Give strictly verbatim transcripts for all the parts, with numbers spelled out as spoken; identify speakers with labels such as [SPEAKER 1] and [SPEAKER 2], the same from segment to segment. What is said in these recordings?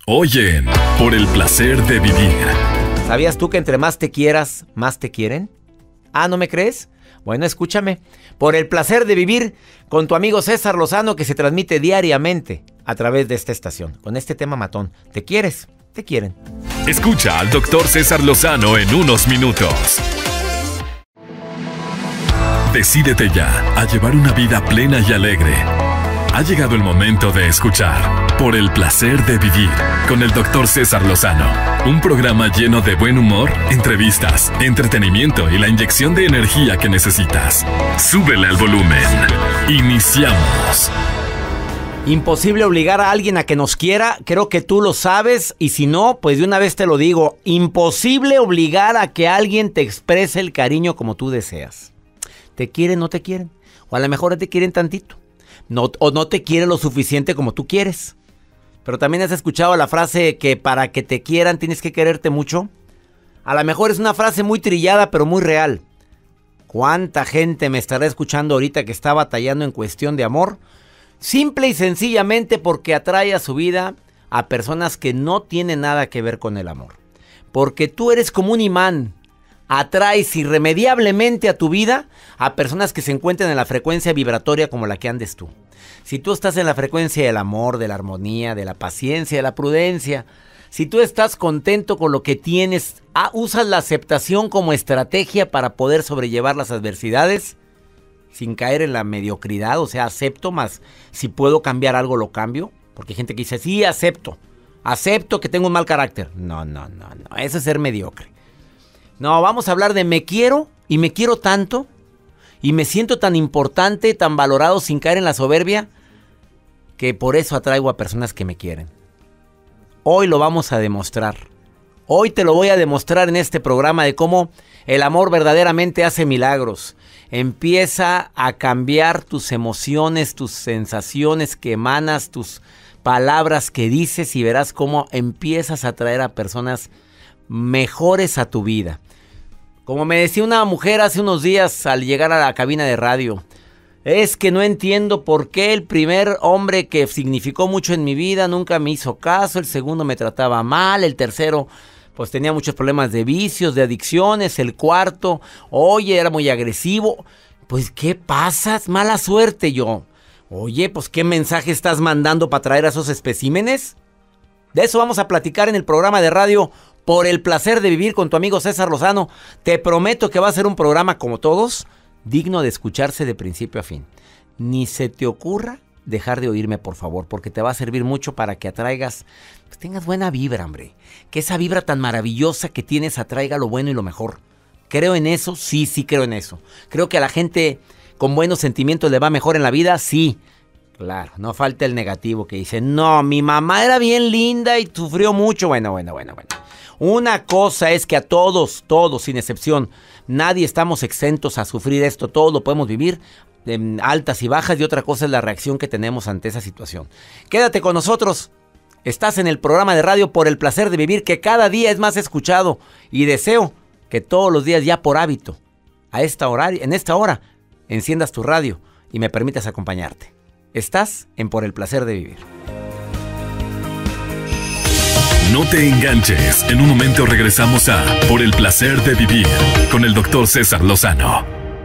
[SPEAKER 1] Hoy en Por el Placer de Vivir.
[SPEAKER 2] ¿Sabías tú que entre más te quieras, más te quieren? Ah, ¿no me crees? Bueno, escúchame. Por el Placer de Vivir con tu amigo César Lozano, que se transmite diariamente a través de esta estación. Con este tema matón. ¿Te quieres? Te quieren.
[SPEAKER 1] Escucha al doctor César Lozano en unos minutos. Decídete ya a llevar una vida plena y alegre. Ha llegado el momento de escuchar Por el Placer de Vivir con el doctor César Lozano. Un programa lleno de buen humor, entrevistas, entretenimiento y la inyección de energía que necesitas. Súbele al volumen. Iniciamos.
[SPEAKER 2] Imposible obligar a alguien a que nos quiera. Creo que tú lo sabes. Y si no, pues de una vez te lo digo. Imposible obligar a que alguien te exprese el cariño como tú deseas. ¿Te quieren o no te quieren? O a lo mejor te quieren tantito. No, o no te quiere lo suficiente como tú quieres. Pero también has escuchado la frase que para que te quieran tienes que quererte mucho. A lo mejor es una frase muy trillada, pero muy real. ¿Cuánta gente me estará escuchando ahorita que está batallando en cuestión de amor? Simple y sencillamente porque atrae a su vida a personas que no tienen nada que ver con el amor. Porque tú eres como un imán. Atraes irremediablemente a tu vida a personas que se encuentran en la frecuencia vibratoria como la que andes tú. Si tú estás en la frecuencia del amor, de la armonía, de la paciencia, de la prudencia, si tú estás contento con lo que tienes, ah, usas la aceptación como estrategia para poder sobrellevar las adversidades sin caer en la mediocridad, o sea, acepto más, si puedo cambiar algo lo cambio, porque hay gente que dice, sí, acepto, acepto que tengo un mal carácter. No, no, no, no, eso es ser mediocre. No, vamos a hablar de me quiero y me quiero tanto y me siento tan importante, tan valorado sin caer en la soberbia que por eso atraigo a personas que me quieren. Hoy lo vamos a demostrar. Hoy te lo voy a demostrar en este programa de cómo el amor verdaderamente hace milagros. Empieza a cambiar tus emociones, tus sensaciones que emanas, tus palabras que dices y verás cómo empiezas a atraer a personas mejores a tu vida. Como me decía una mujer hace unos días al llegar a la cabina de radio, es que no entiendo por qué el primer hombre que significó mucho en mi vida nunca me hizo caso, el segundo me trataba mal, el tercero pues tenía muchos problemas de vicios, de adicciones, el cuarto, oye, era muy agresivo. Pues ¿qué pasa? Mala suerte. Yo, oye, pues ¿qué mensaje estás mandando para traer a esos especímenes? De eso vamos a platicar en el programa de radio Por el Placer de Vivir con tu amigo César Lozano. Te prometo que va a ser un programa como todos, digno de escucharse de principio a fin. Ni se te ocurra dejar de oírme, por favor, porque te va a servir mucho para que atraigas, pues tengas buena vibra, hombre. Que esa vibra tan maravillosa que tienes atraiga lo bueno y lo mejor. ¿Creo en eso? Sí, sí creo en eso. ¿Creo que a la gente con buenos sentimientos le va mejor en la vida? Sí. Claro, no falta el negativo que dice, no, mi mamá era bien linda y sufrió mucho. Bueno, bueno, bueno, bueno. Una cosa es que a todos, todos, sin excepción, nadie estamos exentos a sufrir esto. Todos lo podemos vivir, en altas y bajas, y otra cosa es la reacción que tenemos ante esa situación. Quédate con nosotros. Estás en el programa de radio Por el Placer de Vivir, que cada día es más escuchado. Y deseo que todos los días, ya por hábito, a esta hora, en esta hora, enciendas tu radio y me permitas acompañarte. Estás en Por el Placer de Vivir.
[SPEAKER 1] No te enganches. En un momento regresamos a Por el Placer de Vivir con el doctor César Lozano.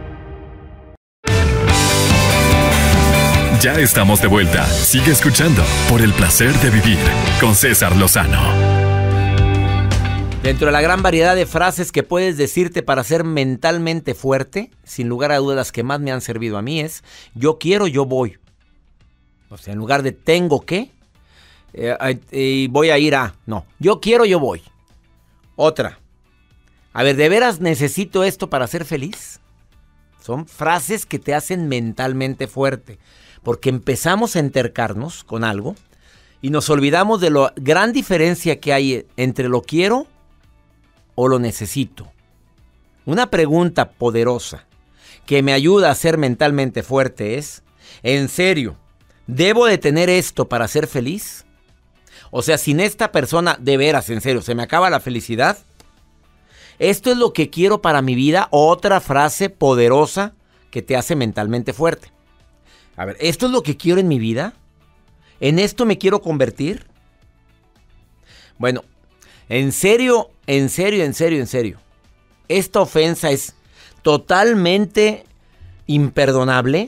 [SPEAKER 1] Ya estamos de vuelta. Sigue escuchando Por el Placer de Vivir con César Lozano.
[SPEAKER 2] Dentro de la gran variedad de frases que puedes decirte para ser mentalmente fuerte, sin lugar a dudas las que más me han servido a mí es yo quiero, yo voy. O sea, en lugar de tengo que, eh, eh, voy a ir a, no, yo quiero, yo voy. Otra, a ver, ¿de veras necesito esto para ser feliz? Son frases que te hacen mentalmente fuerte, porque empezamos a entercarnos con algo y nos olvidamos de la gran diferencia que hay entre lo quiero o lo necesito. Una pregunta poderosa que me ayuda a ser mentalmente fuerte es, ¿en serio debo de tener esto para ser feliz? O sea, sin esta persona, de veras, en serio, ¿se me acaba la felicidad? ¿Esto es lo que quiero para mi vida? Otra frase poderosa que te hace mentalmente fuerte. A ver, ¿esto es lo que quiero en mi vida? ¿En esto me quiero convertir? Bueno, en serio, en serio, en serio, en serio. Esta ofensa es totalmente imperdonable.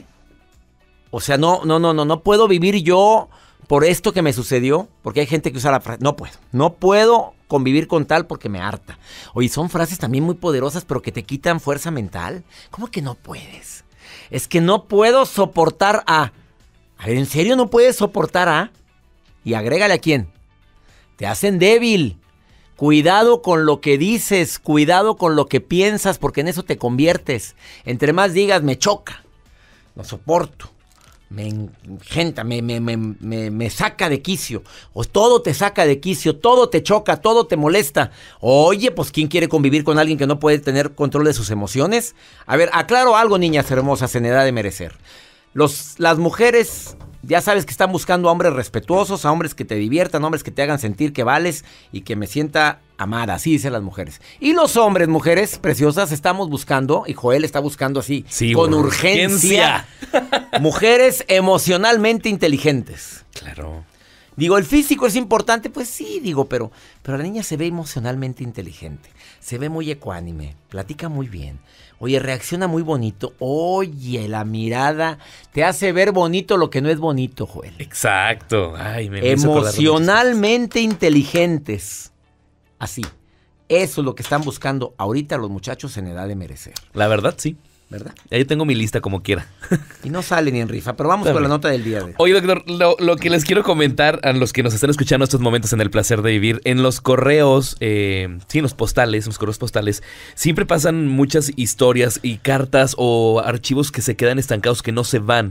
[SPEAKER 2] O sea, no, no, no, no, no puedo vivir yo por esto que me sucedió. Porque hay gente que usa la frase, no puedo, no puedo convivir con tal porque me harta. Oye, son frases también muy poderosas, pero que te quitan fuerza mental. ¿Cómo que no puedes? Es que no puedo soportar a... A ver, ¿en serio no puedes soportar a? Y agrégale a quién. Te hacen débil. Cuidado con lo que dices, cuidado con lo que piensas, porque en eso te conviertes. Entre más digas, me choca, no soporto, me engenta, me, me, me, me, me saca de quicio. O todo te saca de quicio, todo te choca, todo te molesta. Oye, pues ¿quién quiere convivir con alguien que no puede tener control de sus emociones? A ver, aclaro algo, niñas hermosas, en edad de merecer. Los, las mujeres, ya sabes que están buscando a hombres respetuosos, a hombres que te diviertan, hombres que te hagan sentir que vales y que me sienta amada, así dicen las mujeres. Y los hombres, mujeres preciosas, estamos buscando, y Joel está buscando así,
[SPEAKER 3] sí,
[SPEAKER 2] con urgencia, urgencia. Mujeres emocionalmente inteligentes.
[SPEAKER 3] Claro.
[SPEAKER 2] Digo, ¿el físico es importante? Pues sí, digo, pero, pero la niña se ve emocionalmente inteligente, se ve muy ecuánime, platica muy bien. Oye, reacciona muy bonito. Oye, la mirada te hace ver bonito lo que no es bonito, Joel.
[SPEAKER 3] Exacto. Ay, me
[SPEAKER 2] Emocionalmente inteligentes. Así. Eso es lo que están buscando ahorita los muchachos en edad de merecer.
[SPEAKER 3] La verdad, sí.
[SPEAKER 2] ¿Verdad?
[SPEAKER 3] Ahí tengo mi lista como quiera.
[SPEAKER 2] Y no sale ni en rifa, pero vamos con la nota del día de hoy.
[SPEAKER 3] Oye, doctor, lo, lo que les quiero comentar a los que nos están escuchando estos momentos en El Placer de Vivir, en los correos, eh, sí, en los postales, en los correos postales, siempre pasan muchas historias y cartas o archivos que se quedan estancados, que no se van.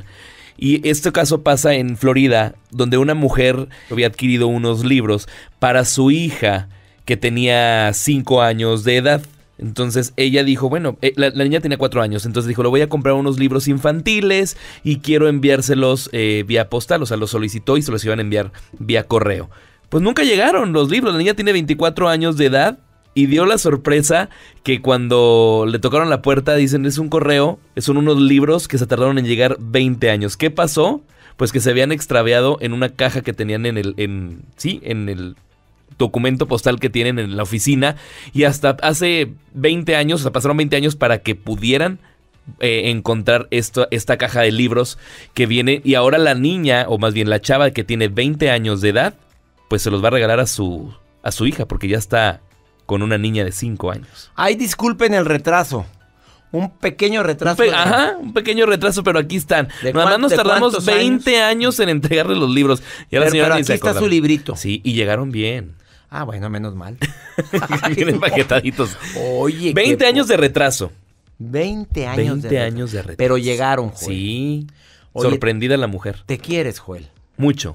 [SPEAKER 3] Y este caso pasa en Florida, donde una mujer había adquirido unos libros para su hija que tenía cinco años de edad. Entonces ella dijo, bueno, eh, la, la niña tenía cuatro años, entonces dijo, le voy a comprar unos libros infantiles y quiero enviárselos eh, vía postal, o sea, los solicitó y se los iban a enviar vía correo. Pues nunca llegaron los libros, la niña tiene veinticuatro años de edad y dio la sorpresa que cuando le tocaron la puerta dicen, es un correo, son unos libros que se tardaron en llegar veinte años. ¿Qué pasó? Pues que se habían extraviado en una caja que tenían en el, en, sí, en el... documento postal que tienen en la oficina, y hasta hace veinte años, o sea, pasaron veinte años para que pudieran eh, encontrar esto, esta caja de libros que viene, y ahora la niña, o más bien la chava que tiene veinte años de edad, pues se los va a regalar a su, a su hija, porque ya está con una niña de cinco años.
[SPEAKER 2] Ay, disculpen el retraso. Un pequeño retraso.
[SPEAKER 3] Un pe- ajá, un pequeño retraso, pero aquí están. Nada más nos tardamos veinte años? años en entregarle los libros. Y ahora
[SPEAKER 2] pero,
[SPEAKER 3] señora
[SPEAKER 2] pero aquí está su librito.
[SPEAKER 3] Sí, y llegaron bien.
[SPEAKER 2] Ah, bueno, menos mal.
[SPEAKER 3] Vienen paquetaditos.
[SPEAKER 2] Oye,
[SPEAKER 3] veinte años de retraso.
[SPEAKER 2] veinte años
[SPEAKER 3] veinte
[SPEAKER 2] de
[SPEAKER 3] años de retraso.
[SPEAKER 2] Pero llegaron, Joel.
[SPEAKER 3] Sí.
[SPEAKER 2] Oye,
[SPEAKER 3] sorprendida la mujer.
[SPEAKER 2] ¿Te quieres, Joel?
[SPEAKER 3] Mucho.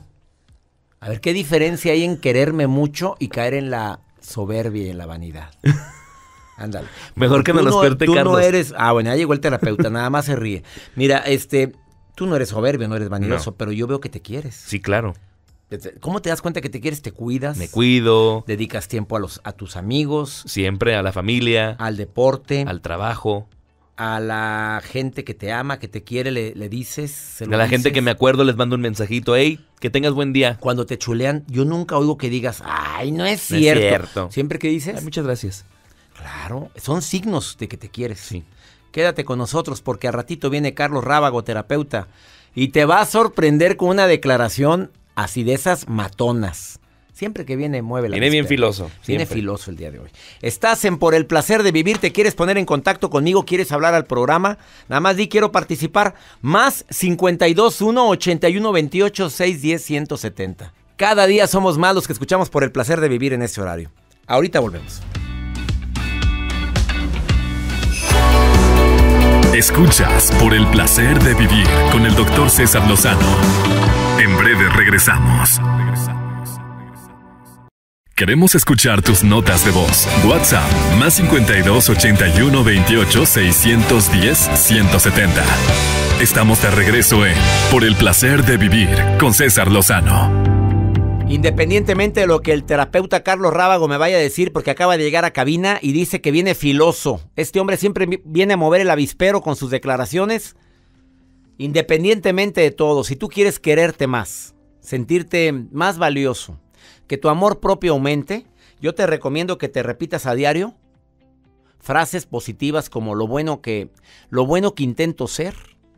[SPEAKER 2] A ver, ¿qué diferencia hay en quererme mucho y caer en la soberbia y en la vanidad? Ándale.
[SPEAKER 3] Mejor que me los perte
[SPEAKER 2] Tú
[SPEAKER 3] Carlos.
[SPEAKER 2] no eres... Ah, bueno, ya llegó el terapeuta, nada más se ríe. Mira, este... Tú no eres soberbio, no eres vanidoso, no. Pero yo veo que te quieres.
[SPEAKER 3] Sí, claro.
[SPEAKER 2] ¿Cómo te das cuenta que te quieres? Te cuidas.
[SPEAKER 3] Me cuido.
[SPEAKER 2] Dedicas tiempo a los a tus amigos.
[SPEAKER 3] Siempre, a la familia.
[SPEAKER 2] Al deporte.
[SPEAKER 3] Al trabajo.
[SPEAKER 2] A la gente que te ama, que te quiere, le, le dices. Se lo
[SPEAKER 3] a la
[SPEAKER 2] dices.
[SPEAKER 3] gente que me acuerdo les mando un mensajito. Hey, que tengas buen día.
[SPEAKER 2] Cuando te chulean, yo nunca oigo que digas, ay, no es cierto.
[SPEAKER 3] No es cierto.
[SPEAKER 2] Siempre que dices.
[SPEAKER 3] Ay, muchas gracias.
[SPEAKER 2] Claro, son signos de que te quieres.
[SPEAKER 3] Sí.
[SPEAKER 2] Quédate con nosotros porque a ratito viene Carlos Rábago, terapeuta, y te va a sorprender con una declaración así de esas matonas. Siempre que viene, mueve la
[SPEAKER 3] Viene bien
[SPEAKER 2] despega.
[SPEAKER 3] filoso.
[SPEAKER 2] Viene
[SPEAKER 3] siempre.
[SPEAKER 2] filoso el día de hoy. Estás en Por el Placer de Vivir. ¿Te quieres poner en contacto conmigo? ¿Quieres hablar al programa? Nada más di quiero participar. Más cincuenta y dos, uno, ochenta y uno, veintiocho, seiscientos diez, ciento setenta. Cada día somos más los que escuchamos Por el Placer de Vivir en este horario. Ahorita volvemos.
[SPEAKER 1] Escuchas Por el Placer de Vivir con el doctor César Lozano. En breve regresamos. Queremos escuchar tus notas de voz. WhatsApp más cincuenta y dos, ochenta y uno, veintiocho, seiscientos diez, ciento setenta. Estamos de regreso en Por el Placer de Vivir con César Lozano.
[SPEAKER 2] Independientemente de lo que el terapeuta Carlos Rábago me vaya a decir, porque acaba de llegar a cabina y dice que viene filoso. Este hombre siempre viene a mover el avispero con sus declaraciones. Independientemente de todo, si tú quieres quererte más, sentirte más valioso, que tu amor propio aumente, yo te recomiendo que te repitas a diario frases positivas como lo bueno que, lo bueno que intento ser,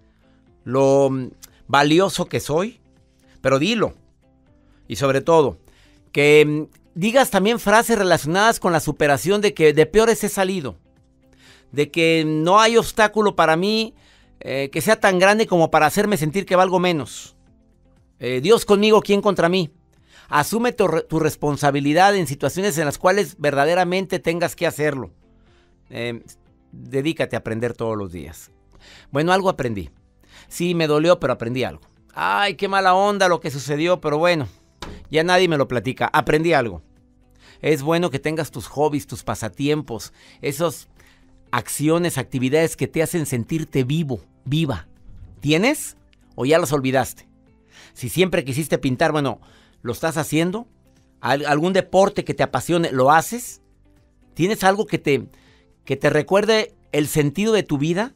[SPEAKER 2] lo valioso que soy, pero dilo. Y sobre todo, que digas también frases relacionadas con la superación de que de peores he salido, de que no hay obstáculo para mí eh, que sea tan grande como para hacerme sentir que valgo menos. Eh, Dios conmigo, ¿quién contra mí? Asume tu, tu responsabilidad en situaciones en las cuales verdaderamente tengas que hacerlo. Eh, dedícate a aprender todos los días. Bueno, algo aprendí. Sí, me dolió, pero aprendí algo. Ay, qué mala onda lo que sucedió, pero bueno, ya nadie me lo platica. Aprendí algo. Es bueno que tengas tus hobbies, tus pasatiempos, esas acciones, actividades que te hacen sentirte vivo, viva. ¿Tienes o ya las olvidaste? Si siempre quisiste pintar, bueno, ¿lo estás haciendo? ¿Algún deporte que te apasione, lo haces? ¿Tienes algo que te, que te recuerde el sentido de tu vida?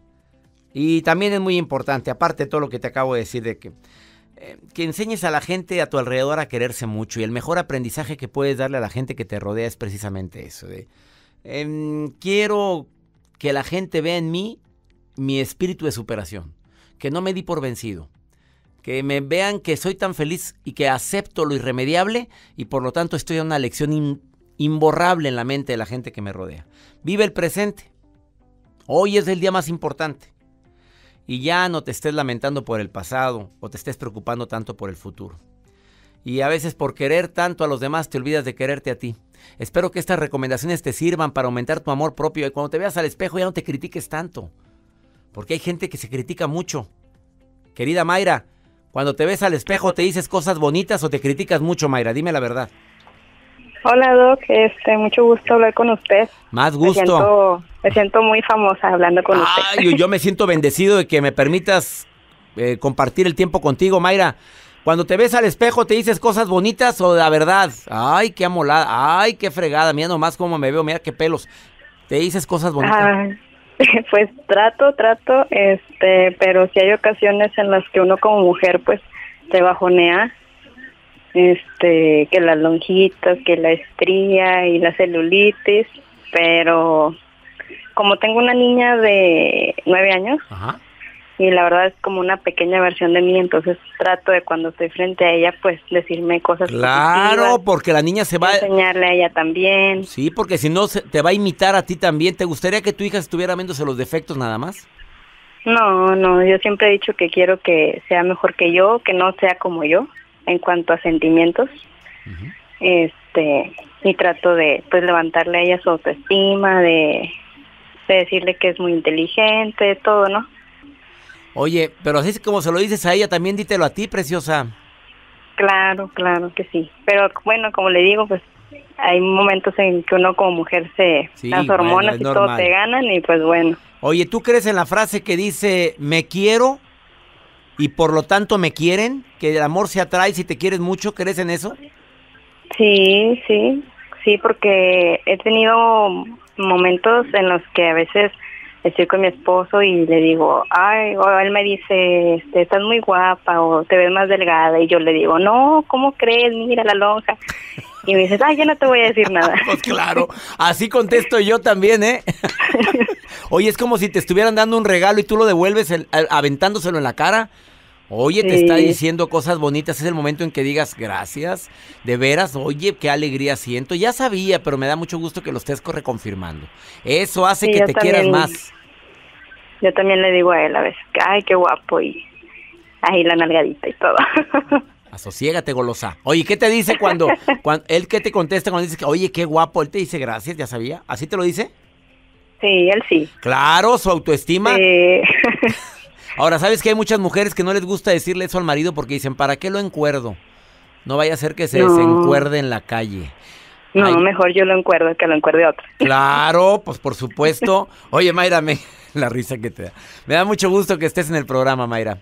[SPEAKER 2] Y también es muy importante, aparte de todo lo que te acabo de decir, de que, eh, que enseñes a la gente a tu alrededor a quererse mucho. Y el mejor aprendizaje que puedes darle a la gente que te rodea es precisamente eso. De, eh, quiero que la gente vea en mí mi espíritu de superación, que no me di por vencido. Que me vean que soy tan feliz y que acepto lo irremediable y por lo tanto estoy a una lección in, imborrable en la mente de la gente que me rodea. Vive el presente. Hoy es el día más importante. Y ya no te estés lamentando por el pasado o te estés preocupando tanto por el futuro. Y a veces por querer tanto a los demás te olvidas de quererte a ti. Espero que estas recomendaciones te sirvan para aumentar tu amor propio y cuando te veas al espejo ya no te critiques tanto. Porque hay gente que se critica mucho. Querida Mayra, cuando te ves al espejo, ¿te dices cosas bonitas o te criticas mucho, Mayra? Dime la verdad.
[SPEAKER 4] Hola, Doc. Este, mucho gusto hablar con usted.
[SPEAKER 2] Más gusto.
[SPEAKER 4] Me siento, me siento muy famosa hablando con
[SPEAKER 2] Ay,
[SPEAKER 4] usted.
[SPEAKER 2] Yo me siento bendecido de que me permitas eh, compartir el tiempo contigo, Mayra. Cuando te ves al espejo, ¿te dices cosas bonitas o la verdad? Ay, qué amolada. Ay, qué fregada. Mira nomás cómo me veo. Mira qué pelos. ¿Te dices cosas bonitas?
[SPEAKER 4] Ah, pues trato, trato, este, pero sí hay ocasiones en las que uno como mujer, pues, te bajonea. Este, que las lonjitas, que la estría y la celulitis, pero como tengo una niña de nueve años,
[SPEAKER 2] Ajá.
[SPEAKER 4] y la verdad es como una pequeña versión de mí, entonces trato de cuando estoy frente a ella, pues decirme cosas
[SPEAKER 2] Claro,
[SPEAKER 4] positivas,
[SPEAKER 2] porque la niña se va...
[SPEAKER 4] enseñarle a ella también.
[SPEAKER 2] Sí, porque si no, se- te va a imitar a ti también. ¿Te gustaría que tu hija estuviera viéndose los defectos nada más?
[SPEAKER 4] No, no, yo siempre he dicho que quiero que sea mejor que yo, que no sea como yo, en cuanto a sentimientos.
[SPEAKER 2] Uh-huh.
[SPEAKER 4] Este, y trato de, pues, levantarle a ella su autoestima, de, de decirle que es muy inteligente, todo, ¿no?
[SPEAKER 2] Oye, pero así como se lo dices a ella, también dítelo a ti, preciosa.
[SPEAKER 4] Claro, claro que sí. Pero bueno, como le digo, pues hay momentos en que uno como mujer se...
[SPEAKER 2] Sí,
[SPEAKER 4] las
[SPEAKER 2] bueno,
[SPEAKER 4] hormonas
[SPEAKER 2] es
[SPEAKER 4] y todo
[SPEAKER 2] normal.
[SPEAKER 4] te ganan y pues bueno.
[SPEAKER 2] Oye, ¿tú crees en la frase que dice, me quiero y por lo tanto me quieren? Que el amor se atrae si te quieres mucho, ¿crees en eso?
[SPEAKER 4] Sí, sí, sí, porque he tenido momentos en los que a veces estoy con mi esposo y le digo, ay, o él me dice, este, estás muy guapa o te ves más delgada, y yo le digo, no, ¿cómo crees? Mira la lonja. Y me dices, ay, ya no te voy a decir nada.
[SPEAKER 2] Pues claro, así contesto yo también, ¿eh? Oye, es como si te estuvieran dando un regalo y tú lo devuelves el- a- aventándoselo en la cara. Oye, te
[SPEAKER 4] Sí.
[SPEAKER 2] está diciendo cosas bonitas, es el momento en que digas gracias, de veras, oye, qué alegría siento. Ya sabía, pero me da mucho gusto que lo estés co- reconfirmando. Eso hace
[SPEAKER 4] Sí,
[SPEAKER 2] que
[SPEAKER 4] yo
[SPEAKER 2] te quieras
[SPEAKER 4] también.
[SPEAKER 2] más.
[SPEAKER 4] Yo también le digo a él a veces, que, ay, qué guapo, y ahí la nalgadita y todo.
[SPEAKER 2] Asosiégate, golosa. Oye, ¿qué te dice cuando, cuando él qué te contesta cuando dices que, oye, qué guapo? Él te dice gracias, ya sabía. ¿Así te lo dice?
[SPEAKER 4] Sí, él sí.
[SPEAKER 2] Claro, su autoestima.
[SPEAKER 4] Sí.
[SPEAKER 2] Ahora, ¿sabes que hay muchas mujeres que no les gusta decirle eso al marido porque dicen, ¿para qué lo encuerdo? No vaya a ser que se
[SPEAKER 4] No.
[SPEAKER 2] desencuerde en la calle.
[SPEAKER 4] No,
[SPEAKER 2] Ay,
[SPEAKER 4] mejor yo lo encuerdo que lo encuerde otro.
[SPEAKER 2] claro, pues por supuesto. Oye, Mayra, me, la risa que te da. Me da mucho gusto que estés en el programa, Mayra.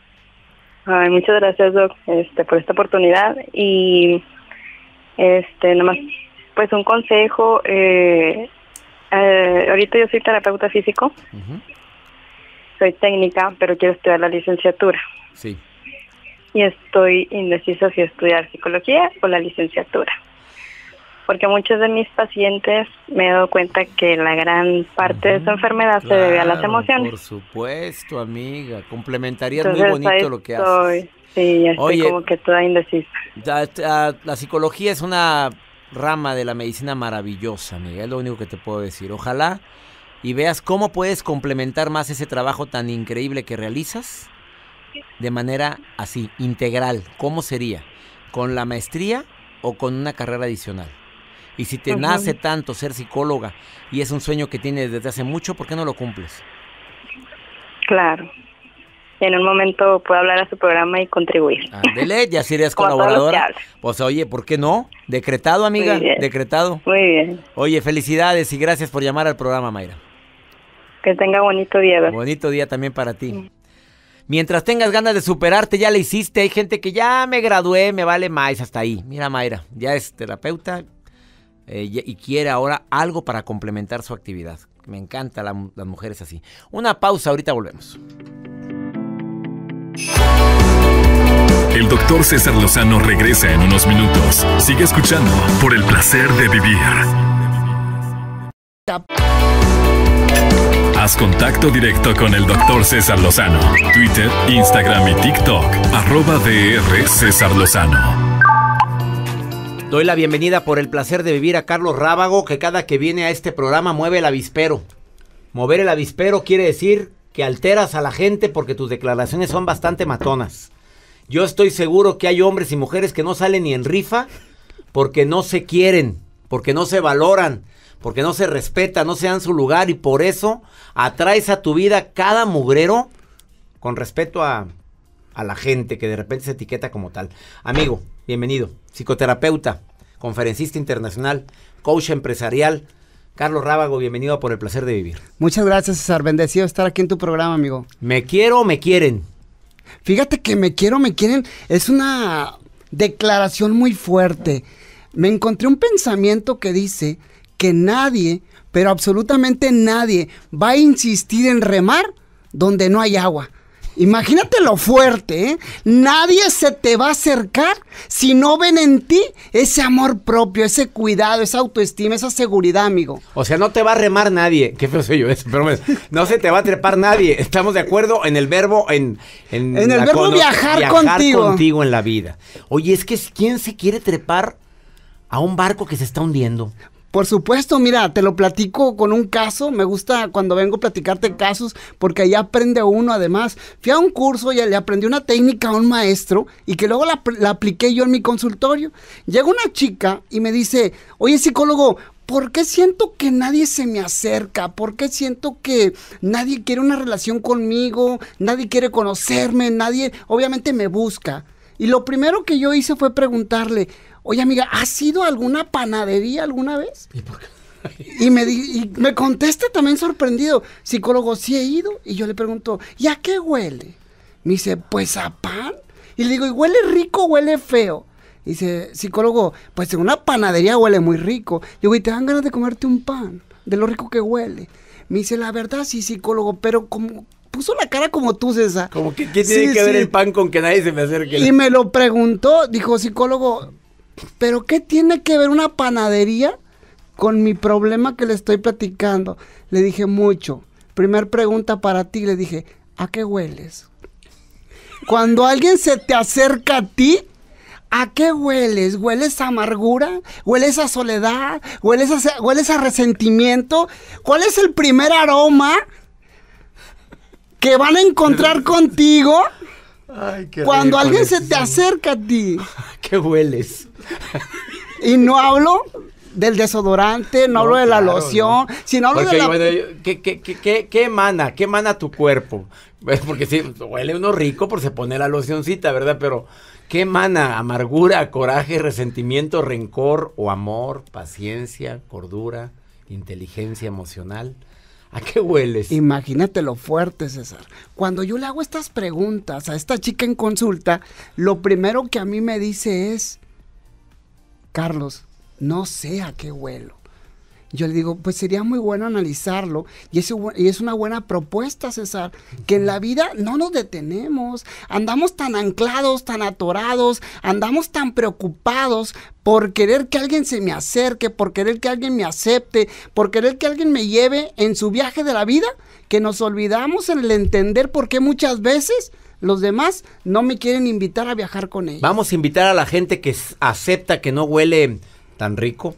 [SPEAKER 4] Ay, muchas gracias, Doc, este, por esta oportunidad. Y, este, nomás, pues un consejo. Eh, eh, ahorita yo soy terapeuta físico,
[SPEAKER 2] Ujú.
[SPEAKER 4] soy técnica, pero quiero estudiar la licenciatura.
[SPEAKER 2] Sí.
[SPEAKER 4] y estoy indecisa si estudiar psicología o la licenciatura. Porque muchos de mis pacientes me he dado cuenta que la gran parte uh-huh. de su enfermedad claro, se debe a las emociones.
[SPEAKER 2] Por supuesto, amiga. Complementarías
[SPEAKER 4] Entonces,
[SPEAKER 2] muy bonito lo que
[SPEAKER 4] estoy,
[SPEAKER 2] haces.
[SPEAKER 4] Sí, ya estoy
[SPEAKER 2] Oye,
[SPEAKER 4] como que toda indecisa.
[SPEAKER 2] La, la, la psicología es una rama de la medicina maravillosa, amiga. Es lo único que te puedo decir. Ojalá y veas cómo puedes complementar más ese trabajo tan increíble que realizas de manera así, integral. ¿Cómo sería? ¿Con la maestría o con una carrera adicional? Y si te uh-huh. nace tanto ser psicóloga y es un sueño que tienes desde hace mucho, ¿por qué no lo cumples?
[SPEAKER 4] Claro. En un momento puedo hablar a su programa y contribuir.
[SPEAKER 2] Ándele, ya serías colaboradora. Pues oye, ¿por qué no? Decretado, amiga, Muy bien. decretado.
[SPEAKER 4] Muy bien.
[SPEAKER 2] Oye, felicidades y gracias por llamar al programa, Mayra.
[SPEAKER 4] Que tenga bonito día. ¿verdad?
[SPEAKER 2] Bonito día también para ti. Mm. Mientras tengas ganas de superarte, ya le hiciste. Hay gente que ya me gradué, me vale más hasta ahí. Mira, Mayra, ya es terapeuta. Eh, y quiere ahora algo para complementar su actividad. Me encanta la, las mujeres así. Una pausa, ahorita volvemos.
[SPEAKER 1] El doctor César Lozano regresa en unos minutos. Sigue escuchando por el placer de vivir. Haz contacto directo con el doctor César Lozano. Twitter, Instagram y TikTok. Arroba D R César Lozano.
[SPEAKER 2] Doy la bienvenida por el placer de vivir a Carlos Rábago, que cada que viene a este programa mueve el avispero. Mover el avispero quiere decir que alteras a la gente porque tus declaraciones son bastante matonas. Yo estoy seguro que hay hombres y mujeres que no salen ni en rifa porque no se quieren, porque no se valoran, porque no se respetan, no se dan su lugar y por eso atraes a tu vida cada mugrero con respeto a, a la gente que de repente se etiqueta como tal. Amigo, bienvenido. Psicoterapeuta, conferencista internacional, coach empresarial. Carlos Rábago, bienvenido a Por el Placer de Vivir.
[SPEAKER 5] Muchas gracias, César. Bendecido estar aquí en tu programa, amigo.
[SPEAKER 2] ¿Me quiero o me quieren?
[SPEAKER 5] Fíjate que me quiero, me quieren. Es una declaración muy fuerte. Me encontré un pensamiento que dice que nadie, pero absolutamente nadie, va a insistir en remar donde no hay agua. Imagínate lo fuerte, ¿eh? Nadie se te va a acercar si no ven en ti ese amor propio, ese cuidado, esa autoestima, esa seguridad, amigo.
[SPEAKER 2] O sea, no te va a remar nadie. Qué feo soy yo eso, pero me, no se te va a trepar nadie. Estamos de acuerdo en el verbo, en... En,
[SPEAKER 5] en el verbo viajar, viajar contigo.
[SPEAKER 2] contigo en la vida. Oye, es que ¿quién se quiere trepar a un barco que se está hundiendo?
[SPEAKER 5] Por supuesto, mira, te lo platico con un caso. Me gusta cuando vengo a platicarte casos porque ahí aprende uno. Además, fui a un curso y le aprendí una técnica a un maestro y que luego la, la apliqué yo en mi consultorio. Llega una chica y me dice, oye, psicólogo, ¿por qué siento que nadie se me acerca? ¿Por qué siento que nadie quiere una relación conmigo? Nadie quiere conocerme, nadie obviamente me busca. Y lo primero que yo hice fue preguntarle, oye, amiga, ¿has ido a alguna panadería alguna vez? ¿Y por qué? Y me, y me contesta también sorprendido, psicólogo, sí he ido. Y yo le pregunto, ¿y a qué huele? Me dice, pues a pan. Y le digo, ¿y huele rico o huele feo? Y dice, psicólogo, pues en una panadería huele muy rico. Digo, ¿y te dan ganas de comerte un pan? De lo rico que huele. Me dice, la verdad sí, psicólogo, pero como... puso la cara como tú, César.
[SPEAKER 2] Como que, ¿qué tiene sí, que ver sí. el pan con que nadie se me acerque?
[SPEAKER 5] Y me lo preguntó, dijo, psicólogo, ¿pero qué tiene que ver una panadería con mi problema que le estoy platicando? Le dije, mucho. Primer pregunta para ti, le dije, ¿a qué hueles? Cuando alguien se te acerca a ti, ¿a qué hueles? ¿Hueles a amargura? ¿Hueles a soledad? ¿Hueles a, hueles a resentimiento? ¿Cuál es el primer aroma que van a encontrar contigo? Ay, qué cuando alguien se te acerca a ti?
[SPEAKER 2] ¿Qué hueles?
[SPEAKER 5] Y no hablo del desodorante, no, no hablo de la claro, loción, no. sino hablo
[SPEAKER 2] porque,
[SPEAKER 5] de la...
[SPEAKER 2] Bueno, ¿qué, qué, qué, ¿Qué emana? ¿Qué emana tu cuerpo? Porque sí, huele uno rico por se pone la locioncita, ¿verdad? Pero ¿qué emana? ¿Amargura, coraje, resentimiento, rencor o amor, paciencia, cordura, inteligencia emocional? ¿A qué hueles?
[SPEAKER 5] Imagínate lo fuerte, César. Cuando yo le hago estas preguntas a esta chica en consulta, lo primero que a mí me dice es, Carlos, no sé a qué huelo. Yo le digo, pues sería muy bueno analizarlo y es, y es una buena propuesta, César, que en la vida no nos detenemos, andamos tan anclados, tan atorados, andamos tan preocupados por querer que alguien se me acerque, por querer que alguien me acepte, por querer que alguien me lleve en su viaje de la vida, que nos olvidamos en el entender por qué muchas veces los demás no me quieren invitar a viajar con ellos.
[SPEAKER 2] Vamos a invitar a la gente que acepta que no huele tan rico.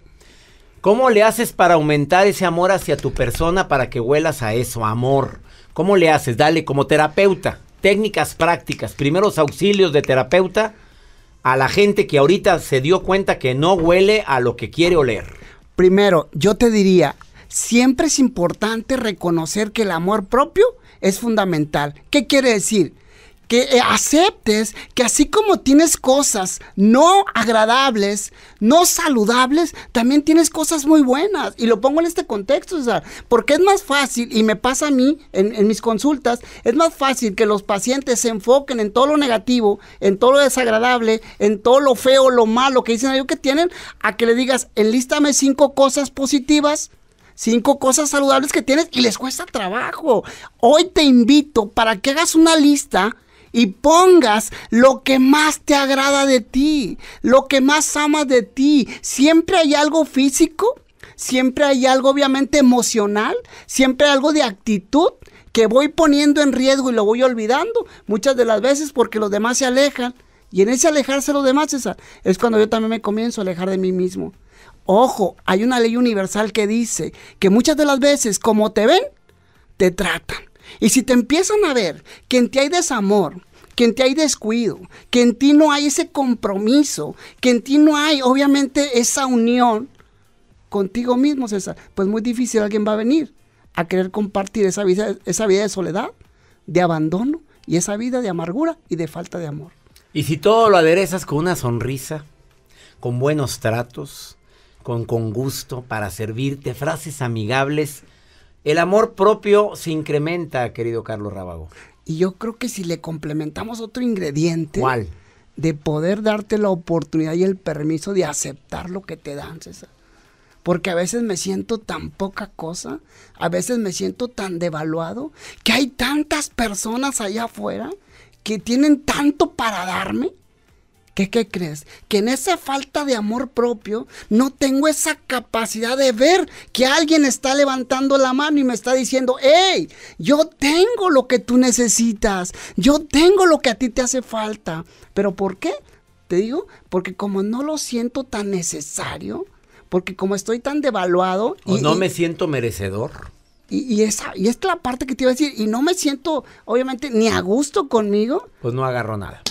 [SPEAKER 2] ¿Cómo le haces para aumentar ese amor hacia tu persona para que huelas a eso, amor? ¿Cómo le haces? Dale, como terapeuta, técnicas prácticas, primeros auxilios de terapeuta a la gente que ahorita se dio cuenta que no huele a lo que quiere oler.
[SPEAKER 5] Primero, yo te diría, siempre es importante reconocer que el amor propio es fundamental. ¿Qué quiere decir? Que eh, aceptes que así como tienes cosas no agradables, no saludables, también tienes cosas muy buenas. Y lo pongo en este contexto, o sea, porque es más fácil, y me pasa a mí en, en mis consultas, es más fácil que los pacientes se enfoquen en todo lo negativo, en todo lo desagradable, en todo lo feo, lo malo que dicen ellos que tienen, a que le digas, enlístame cinco cosas positivas, cinco cosas saludables que tienes, y les cuesta trabajo. Hoy te invito para que hagas una lista y pongas lo que más te agrada de ti, lo que más amas de ti. Siempre hay algo físico, siempre hay algo obviamente emocional, siempre hay algo de actitud que voy poniendo en riesgo y lo voy olvidando muchas de las veces porque los demás se alejan. Y en ese alejarse los demás, César, es cuando yo también me comienzo a alejar de mí mismo. Ojo, hay una ley universal que dice que muchas de las veces como te ven, te tratan. Y si te empiezan a ver que en ti hay desamor, que en ti hay descuido, que en ti no hay ese compromiso, que en ti no hay obviamente esa unión contigo mismo, César, pues muy difícil alguien va a venir a querer compartir esa vida, esa vida de soledad, de abandono y esa vida de amargura y de falta de amor.
[SPEAKER 2] Y si todo lo aderezas con una sonrisa, con buenos tratos, con, con gusto para servirte, frases amigables, el amor propio se incrementa, querido Carlos Rábago.
[SPEAKER 5] Y yo creo que si le complementamos otro ingrediente.
[SPEAKER 2] ¿Cuál?
[SPEAKER 5] De poder darte la oportunidad y el permiso de aceptar lo que te dan, César. Porque a veces me siento tan poca cosa, a veces me siento tan devaluado, que hay tantas personas allá afuera que tienen tanto para darme. ¿Qué, qué crees? Que en esa falta de amor propio no tengo esa capacidad de ver que alguien está levantando la mano y me está diciendo, hey, yo tengo lo que tú necesitas, yo tengo lo que a ti te hace falta. ¿Pero por qué? Te digo, porque como no lo siento tan necesario, porque como estoy tan devaluado...
[SPEAKER 2] O
[SPEAKER 5] y,
[SPEAKER 2] no
[SPEAKER 5] y,
[SPEAKER 2] me siento merecedor.
[SPEAKER 5] Y, y, esa, y esta es la parte que te iba a decir, y no me siento, obviamente, ni a gusto conmigo.
[SPEAKER 2] Pues no agarro nada.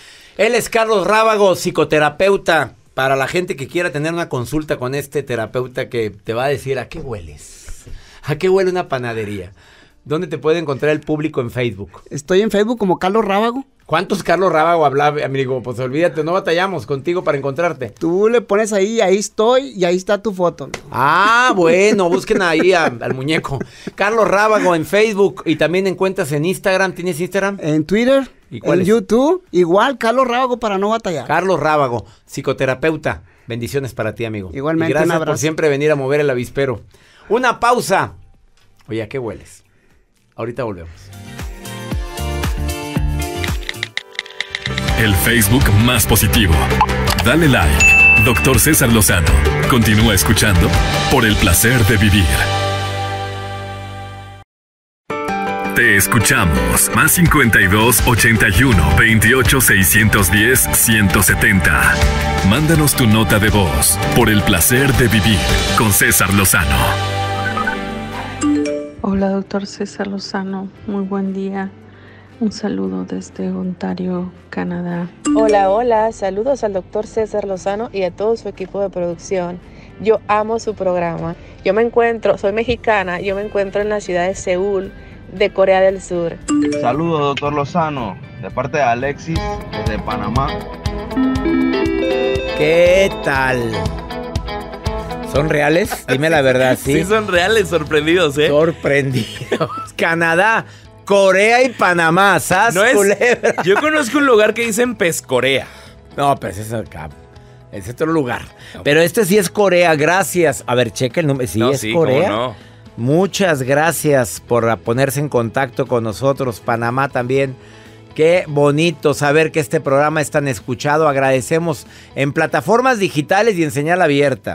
[SPEAKER 2] Él es Carlos Rábago, psicoterapeuta. Para la gente que quiera tener una consulta con este terapeuta que te va a decir a qué hueles, a qué huele una panadería. ¿Dónde te puede encontrar el público en Facebook?
[SPEAKER 5] Estoy en Facebook como Carlos Rábago.
[SPEAKER 2] ¿Cuántos Carlos Rábago hablaba? Amigo, pues olvídate, no batallamos contigo para encontrarte.
[SPEAKER 5] Tú le pones ahí, ahí estoy y ahí está tu foto.
[SPEAKER 2] Ah, bueno, busquen ahí a, al muñeco. Carlos Rábago en Facebook y también encuentras en Instagram. ¿Tienes Instagram?
[SPEAKER 5] En Twitter,
[SPEAKER 2] ¿Y cuál
[SPEAKER 5] en
[SPEAKER 2] es?
[SPEAKER 5] YouTube, igual Carlos Rábago para no batallar.
[SPEAKER 2] Carlos Rábago, psicoterapeuta. Bendiciones para ti, amigo.
[SPEAKER 5] Igualmente,
[SPEAKER 2] y gracias
[SPEAKER 5] un abrazo.
[SPEAKER 2] por siempre venir a mover el avispero. Una pausa. Oye, ¿a qué hueles? Ahorita volvemos.
[SPEAKER 1] El Facebook más positivo. Dale like. doctor César Lozano. Continúa escuchando por el placer de vivir. Te escuchamos. Más cincuenta y dos, ochenta y uno, veintiocho, seiscientos diez, ciento setenta. Mándanos tu nota de voz por el placer de vivir con César Lozano.
[SPEAKER 6] Hola, doctor César Lozano. Muy buen día. Un saludo desde Ontario, Canadá.
[SPEAKER 7] Hola, hola. Saludos al doctor César Lozano y a todo su equipo de producción. Yo amo su programa. Yo me encuentro, soy mexicana, yo me encuentro en la ciudad de Seúl, de Corea del Sur.
[SPEAKER 8] Saludos, doctor Lozano, de parte de Alexis, desde Panamá.
[SPEAKER 2] ¿Qué tal? ¿Son reales? Dime la verdad, ¿sí?
[SPEAKER 3] Sí, son reales, sorprendidos, ¿eh?
[SPEAKER 2] Sorprendidos. Canadá, Corea y Panamá. ¡Sas,
[SPEAKER 3] No es,
[SPEAKER 2] culebra!
[SPEAKER 3] yo conozco un lugar que dicen Pescorea.
[SPEAKER 2] No, pero eso es acá. Es otro lugar. Pero este sí es Corea, gracias. A ver, checa el número. Sí,
[SPEAKER 3] no,
[SPEAKER 2] es
[SPEAKER 3] sí,
[SPEAKER 2] Corea.
[SPEAKER 3] ¿cómo no?
[SPEAKER 2] Muchas gracias por ponerse en contacto con nosotros. Panamá también. Qué bonito saber que este programa es tan escuchado. Agradecemos en plataformas digitales y en señal abierta.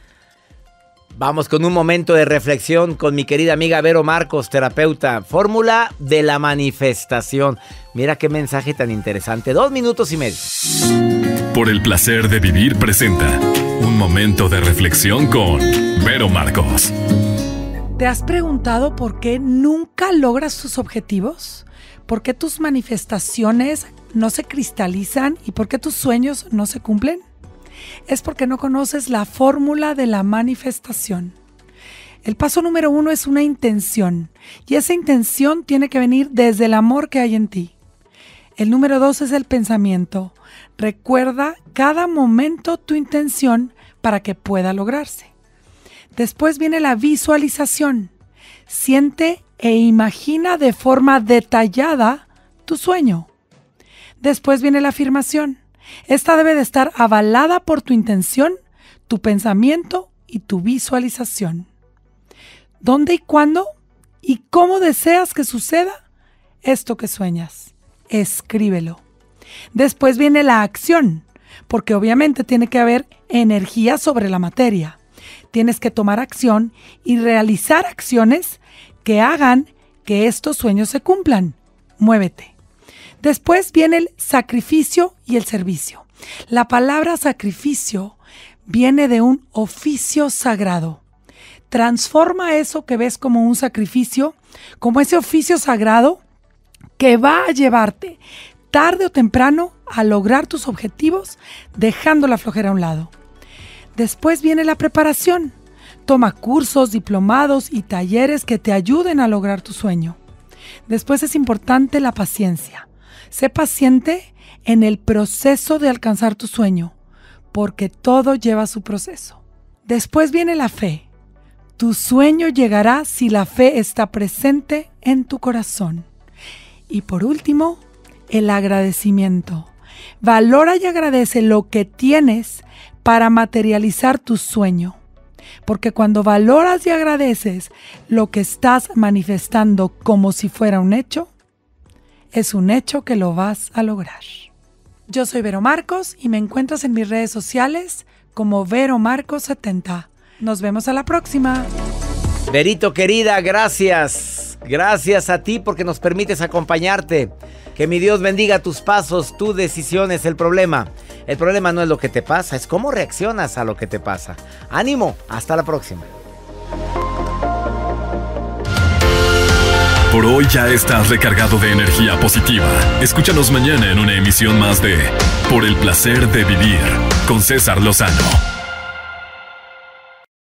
[SPEAKER 2] Vamos con un momento de reflexión con mi querida amiga Vero Marcos, terapeuta. Fórmula de la manifestación. Mira qué mensaje tan interesante. Dos minutos y medio.
[SPEAKER 1] Por el placer de vivir presenta un momento de reflexión con Vero Marcos.
[SPEAKER 9] ¿Te has preguntado por qué nunca logras tus objetivos? ¿Por qué tus manifestaciones no se cristalizan y por qué tus sueños no se cumplen? Es porque no conoces la fórmula de la manifestación. El paso número uno es una intención y esa intención tiene que venir desde el amor que hay en ti. El número dos es el pensamiento. Recuerda cada momento tu intención para que pueda lograrse. Después viene la visualización. Siente e imagina de forma detallada tu sueño. Después viene la afirmación. Esta debe de estar avalada por tu intención, tu pensamiento y tu visualización. ¿Dónde y cuándo y cómo deseas que suceda esto que sueñas? Escríbelo. Después viene la acción, porque obviamente tiene que haber energía sobre la materia. Tienes que tomar acción y realizar acciones que hagan que estos sueños se cumplan. Muévete. Después viene el sacrificio y el servicio. La palabra sacrificio viene de un oficio sagrado. Transforma eso que ves como un sacrificio, como ese oficio sagrado que va a llevarte tarde o temprano a lograr tus objetivos, dejando la flojera a un lado. Después viene la preparación. Toma cursos, diplomados y talleres que te ayuden a lograr tu sueño. Después es importante la paciencia. Sé paciente en el proceso de alcanzar tu sueño, porque todo lleva su proceso. Después viene la fe. Tu sueño llegará si la fe está presente en tu corazón. Y por último, el agradecimiento. Valora y agradece lo que tienes para materializar tu sueño. Porque cuando valoras y agradeces lo que estás manifestando como si fuera un hecho, es un hecho que lo vas a lograr. Yo soy Vero Marcos y me encuentras en mis redes sociales como Vero Marcos setenta. Nos vemos a la próxima.
[SPEAKER 2] Verito querida, gracias. Gracias a ti porque nos permites acompañarte. Que mi Dios bendiga tus pasos, tus decisiones. El problema, el problema no es lo que te pasa, es cómo reaccionas a lo que te pasa. ¡Ánimo! Hasta la próxima.
[SPEAKER 1] Por hoy ya estás recargado de energía positiva. Escúchanos mañana en una emisión más de Por el placer de vivir con César Lozano.